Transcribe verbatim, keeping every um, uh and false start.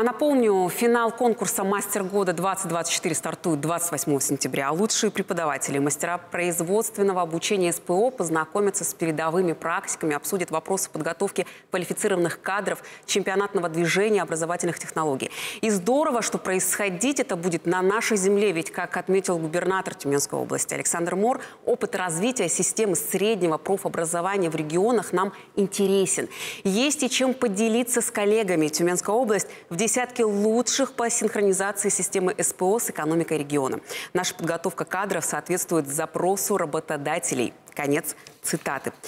А напомню, финал конкурса «Мастер года-двадцать двадцать четыре» стартует двадцать восьмого сентября. Лучшие преподаватели, мастера производственного обучения СПО познакомятся с передовыми практиками, обсудят вопросы подготовки квалифицированных кадров, чемпионатного движения, образовательных технологий. И здорово, что происходить это будет на нашей земле, ведь, как отметил губернатор Тюменской области Александр Мор, опыт развития системы среднего профобразования в регионах нам интересен. Есть и чем поделиться с коллегами. Тюменская область в десятки лучших по синхронизации системы СПО с экономикой региона. Наша подготовка кадров соответствует запросу работодателей. Конец цитаты.